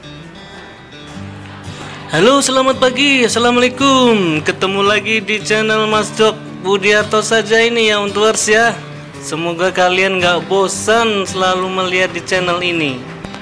Halo, selamat pagi, assalamualaikum. Ketemu lagi di channel Mas Dok Budiarto saja ini ya Untuers ya. Semoga kalian gak bosan selalu melihat di channel ini.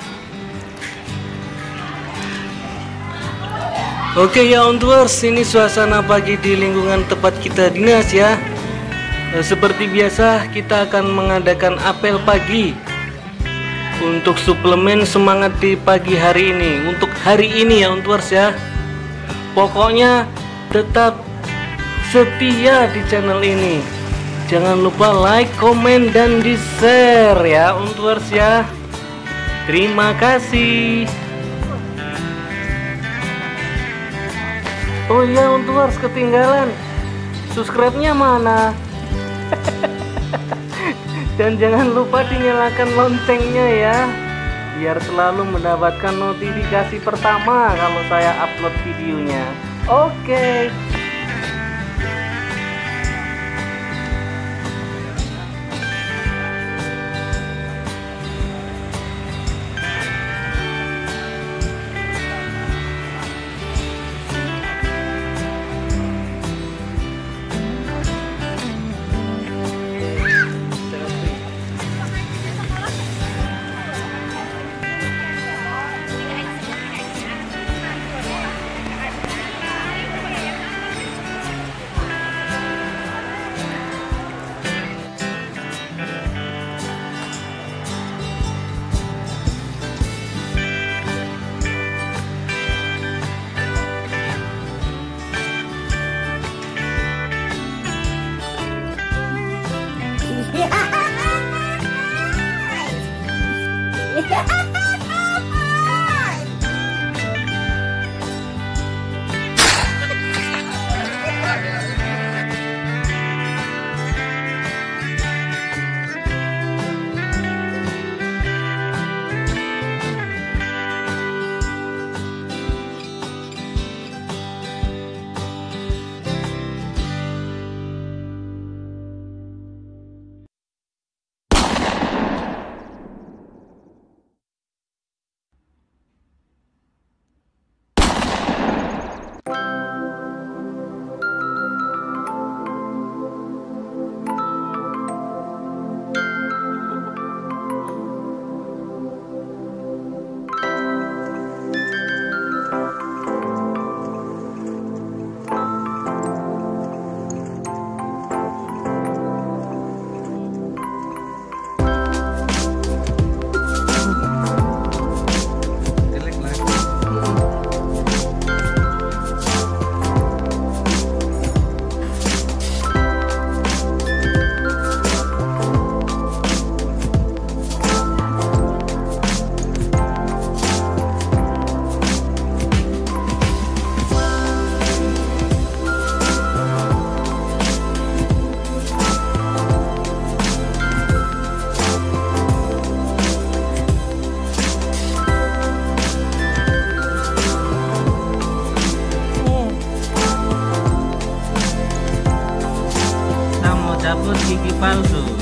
Oke ya Untuers, ini suasana pagi di lingkungan tempat kita dinas ya. Seperti biasa kita akan mengadakan apel pagi untuk suplemen semangat di pagi hari ini. Untuk hari ini ya Untuers ya. Pokoknya tetap setia di channel ini. Jangan lupa like, komen, dan di share ya Untuers ya. Terima kasih. Oh iya Untuers, ketinggalan. Subscribe-nya mana? Dan jangan lupa dinyalakan loncengnya ya, biar selalu mendapatkan notifikasi pertama kalau saya upload videonya. Oke. Gigi palsu.